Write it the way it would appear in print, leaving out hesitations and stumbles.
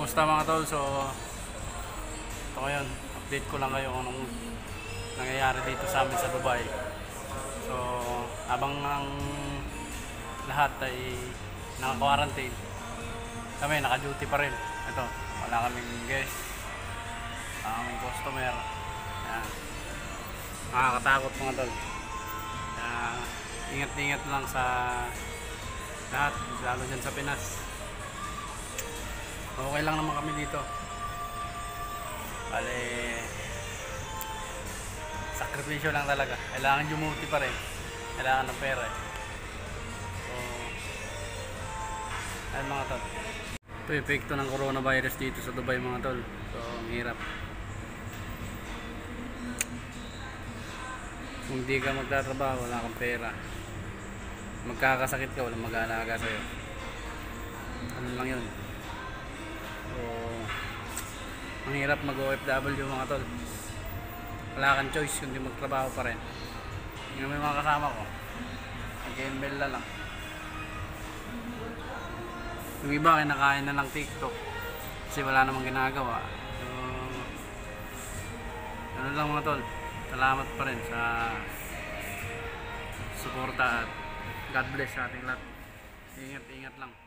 Kumusta mga tol? So, ito ngayon, update ko lang kayo kung anong nangyayari dito sa amin sa Dubai. So, habang ang lahat ay naka-quarantine, kami naka-duty pa rin. Ito, wala kaming guest, wala kaming customer. Yan. Nakakatakot mga tol. Ingat-ingat lang sa lahat, lalo dyan sa Pinas. Okay lang naman kami dito. Bale, sakripisyo lang talaga. Kailangan dumuti pa rin. Kailangan ng pera eh. So, ayun mga tol. Ito yung epekto ng coronavirus dito sa Dubai mga tol. So, ang hirap. Kung di ka magtatrabaho, wala kang pera. Magkakasakit ka, walang mag-aalaga sa'yo. Ano lang yun. So, ang hirap mag-OFW mga tol. Wala kang choice kundi magtrabaho pa rin. Yung may mga kasama ko, nag-email na lang. Yung iba kinakain na lang TikTok kasi wala namang ginagawa. So, ano lang mga tol, salamat pa rin sa suporta at God bless sa ating lahat. Ingat lang.